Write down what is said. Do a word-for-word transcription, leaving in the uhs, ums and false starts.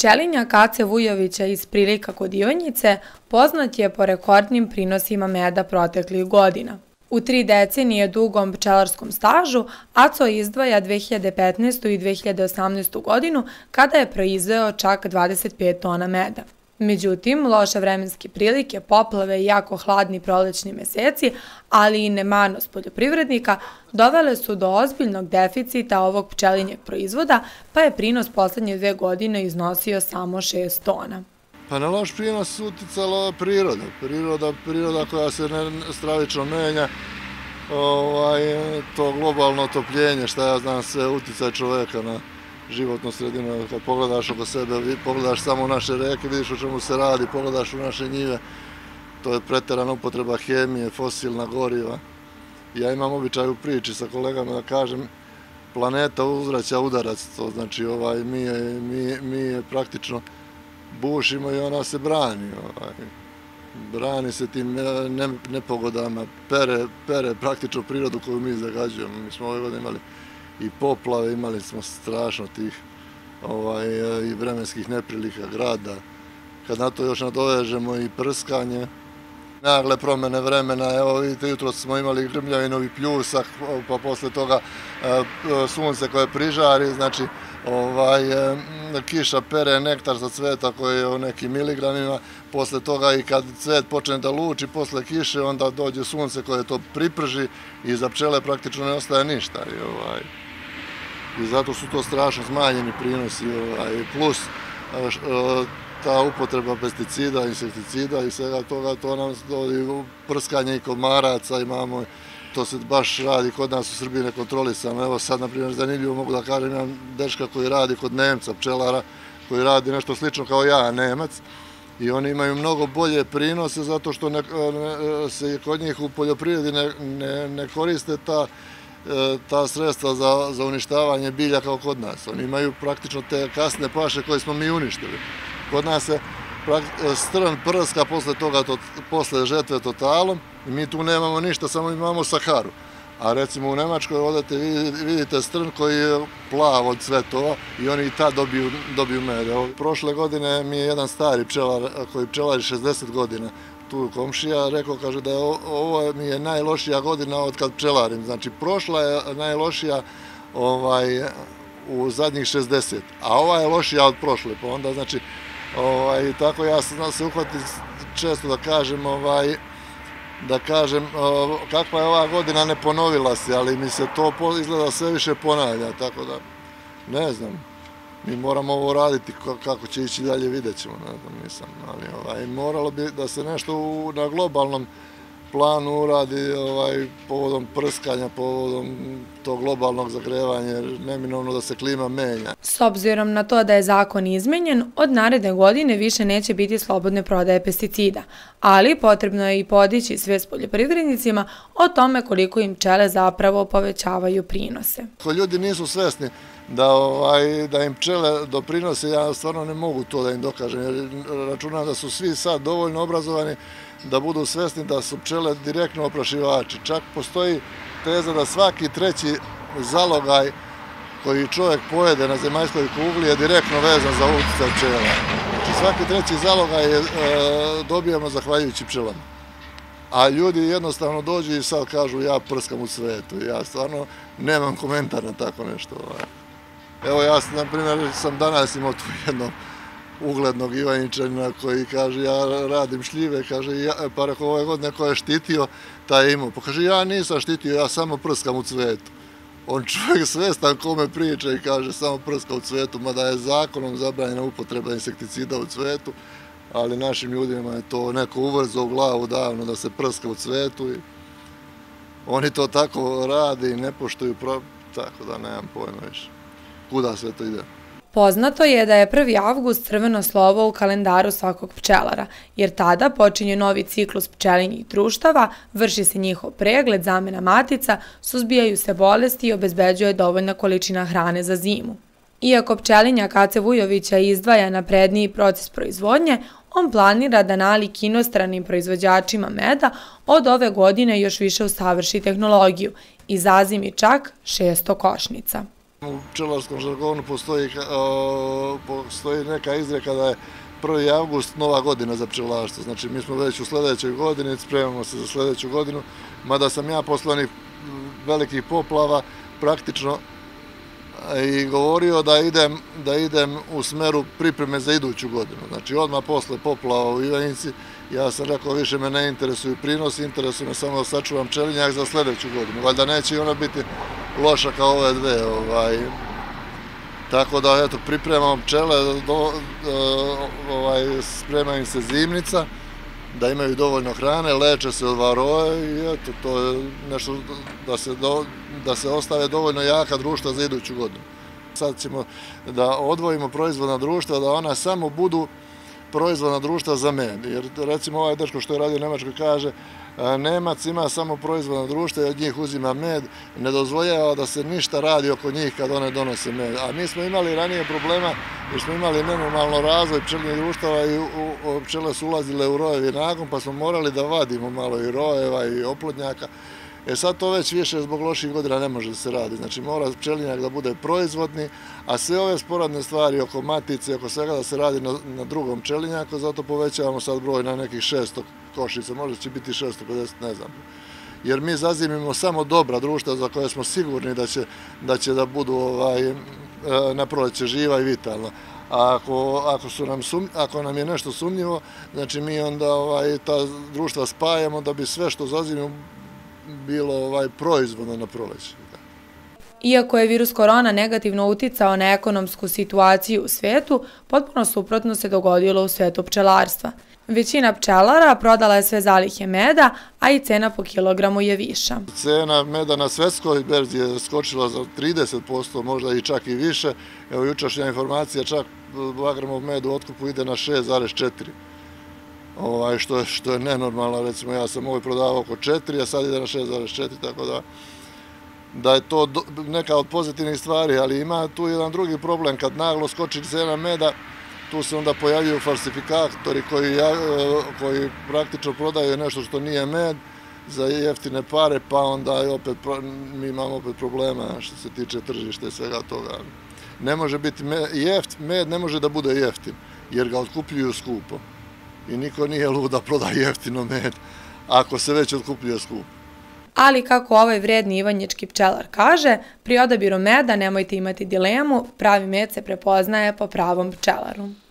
Pčelinjak Ace Vujovića iz Prilika kod Ivanjice poznat je po rekordnim prinosima meda proteklih godina. U tri decenije dugom pčelarskom stažu Aco izdvaja dve hiljade petnaestu. i dve hiljade osamnaestu. godinu kada je proizveo čak dvadeset pet tona meda. Međutim, loše vremenske prilike, poplave i jako hladni prolećni meseci, ali i nemanost poljoprivrednika, dovele su do ozbiljnog deficita ovog pčelinjeg proizvoda, pa je prinos poslednje dve godine iznosio samo šest tona. Pa na loš prinos uticala priroda. Priroda, priroda koja se stravično menja, to globalno otopljenje, šta ja znam, sve uticaj čoveka na životnu sredinu. Kad pogledaš oko sebe, pogledaš samo u naše reke, vidiš o čemu se radi, pogledaš u naše njive, to je preterana upotreba hemije, fosilna goriva. Ja imam običaj u priči sa kolegama da kažem, planeta uzvraća udarac, to znači mi je praktično bušimo i ona se brani. Brani se tim nepogodama, pere praktično prirodu koju mi zagađujemo. Mi smo ove godine imali i poplave, imali smo strašno tih i vremenskih neprilika grada. Kad na to još nadovežemo i prskanje, nagle promene vremena, evo vidite, jutro smo imali grmljavinovi pljusak, pa posle toga sunce koje prižari, znači kiša pere nektar sa cveta koji je u nekim miligramima, posle toga i kad cvet počne da luči posle kiše, onda dođe sunce koje to priprži i za pčele praktično ne ostaje ništa. I zato su to strašno smanjeni prinosi, plus ta upotreba pesticida, insekticida i svega toga, to nam dovodi prskanje i komaraca imamo. To se baš radi kod nas u Srbiji nekontrolisano. Evo sad, na primjer, zanimljivo mogu da kažem, imam dečka koji radi kod Nemca, pčelara, koji radi nešto slično kao ja, Nemac, i oni imaju mnogo bolje prinose zato što se kod njih u poljoprivredi ne koriste ta sredstva za uništavanje bilja kao kod nas. Oni imaju praktično te kasne paše koje smo mi uništili. Kod nas se strn prska posle toga, posle žetve totalom, i mi tu nemamo ništa, samo imamo Saharu. A recimo u Nemačkoj odete, vidite strn koji je plav od cvetova i oni i tad dobiju med. Prošle godine mi je jedan stari pčelar, koji pčelari šezdeset godina, tu komšija, rekao, kaže da ovo mi je najlošija godina od kad pčelarim. Znači, prošla je najlošija u zadnjih šezdeset, a ova je lošija od prošle. Pa onda, znači, tako ja se uhvatim često da kažem, da kažem kakva je ova godina, ne ponovila se, ali mi se to izgleda sve više ponavlja, tako da ne znam, mi moramo ovo raditi, kako će ići dalje vidjet ćemo, ne znam, nisam, ali moralo bi da se nešto na globalnom planu uradi povodom prskanja, povodom tog globalnog zagrevanja, jer neminovno da se klima menja. S obzirom na to da je zakon izmenjen, od naredne godine više neće biti slobodne prodaje pesticida, ali potrebno je i podići svest poljoprivrednicima o tome koliko im pčele zapravo povećavaju prinose. Ako ljudi nisu svesni da im pčele doprinose, ja stvarno ne mogu to da im dokažem, jer računam da su svi sad dovoljno obrazovani da budu svesni da su pčele direktno oprašivači. Čak postoji teza da svaki treći zalogaj koji čovjek pojede na zemaljskoj kugli je direktno vezan za uticaj pčela. Znači svaki treći zalogaj dobijamo zahvaljujući pčelama. A ljudi jednostavno dođu i sad kažu ja prskam u cvetu. Ja stvarno nemam komentar na tako nešto. Evo ja, na primjer, sam danas imao tu jednog uglednog Ivanjičanina koji kaže ja radim šljive, kaže pa rekao ove godine ko je štitio taj je imao. Pa kaže ja nisam štitio, ja samo prskam u cvetu. On čovjek svestan kome priča i kaže samo prska u cvetu, mada je zakonom zabranjena upotreba insekticida u cvetu, ali našim ljudima je to neko uvrzo u glavu davno da se prska u cvetu i oni to tako rade i ne poštuju, tako da nemam pojma više kuda sve to ide. Poznato je da je prvi avgust crveno slovo u kalendaru svakog pčelara, jer tada počinje novi ciklus pčelinjih društava, vrši se njihov pregled, zamena matica, suzbijaju se bolesti i obezbeđuje dovoljna količina hrane za zimu. Iako pčelinjak Ace Vujovića izdvaja napredniji proces proizvodnje, on planira da nalik inostranim proizvođačima meda od ove godine još više usavrši tehnologiju i zazimi čak šesto košnica. U pčelarskom žargonu postoji, postoji neka izreka da je prvi avgust nova godina za pčelarstvo. Znači mi smo već u sljedećoj godini, spremamo se za sljedeću godinu, mada sam ja posle onih velikih poplava praktično i govorio da idem, da idem u smeru pripreme za iduću godinu. Znači odmah posle poplava u Ivanjici ja sam rekao više me ne interesuju prinosi, interesuje me samo da sačuvam pčelinjak za sljedeću godinu. Valjda neće i ona biti loša kao ove dve. Ovaj. Tako da eto, pripremamo pčele, do, ovaj, sprema im se zimnica, da imaju dovoljno hrane, leče se od varoje i eto, to je nešto da se, do, da se ostave dovoljno jaka društva za iduću godinu. Sad ćemo da odvojimo proizvodna društva, da ona samo budu proizvodna društva za med. Jer recimo ovaj dečko što je radio u Nemačkoj kaže Nemac ima samo proizvodna društva i od njih uzima med, ne dozvoljava da se ništa radi oko njih kad one donose med. A mi smo imali ranije problema jer smo imali nenormalno razvoj pčelinjih društava i pčele su ulazile u rojevi nakon pa smo morali da vadimo malo i rojeva i oplodnjaka. E sad to već više zbog loših godina ne može da se radi. Znači mora pčelinjak da bude proizvodni, a sve ove sporadne stvari oko matice, oko svega da se radi na, na drugom pčelinjaku, zato povećavamo sad broj na nekih šesto košica, možda će biti šesto pedeset, ne znam. Jer mi zazimimo samo dobra društva za koje smo sigurni da će da, će da budu ovaj, na proleće živa i vitalna. A ako, ako, su nam sum, ako nam je nešto sumnjivo, znači mi onda ovaj, ta društva spajamo da bi sve što zazimimo bilo ovaj proizvodno na proleće. Iako je virus korona negativno uticao na ekonomsku situaciju u svijetu, potpuno suprotno se dogodilo u svijetu pčelarstva. Većina pčelara prodala je sve zalihe meda, a i cena po kilogramu je viša. Cena meda na svetskoj berzi je skočila za trideset posto, možda i čak i više. Evo jučerašnja informacija, čak dva grama meda u otkupu ide na šest zarez četiri. Ovaj, što, je, što je nenormalno, recimo ja sam ovaj prodavao oko četiri, a sad ide na šest zarez četiri, tako da, da je to do, neka od pozitivnih stvari, ali ima tu jedan drugi problem, kad naglo skoči cena meda, tu se onda pojavljuju falsifikatori koji, koji praktično prodaju nešto što nije med za jeftine pare, pa onda opet, mi imamo opet problema što se tiče tržišta i svega toga. Ne može biti med, jeft, med ne može da bude jeftin, jer ga otkupljuju skupo. I niko nije lud da proda jeftino med, ako se već otkupljuje skupo. Ali kako ovaj vredni ivanjički pčelar kaže, pri odabiru meda nemojte imati dilemu, pravi med se prepoznaje po pravom pčelaru.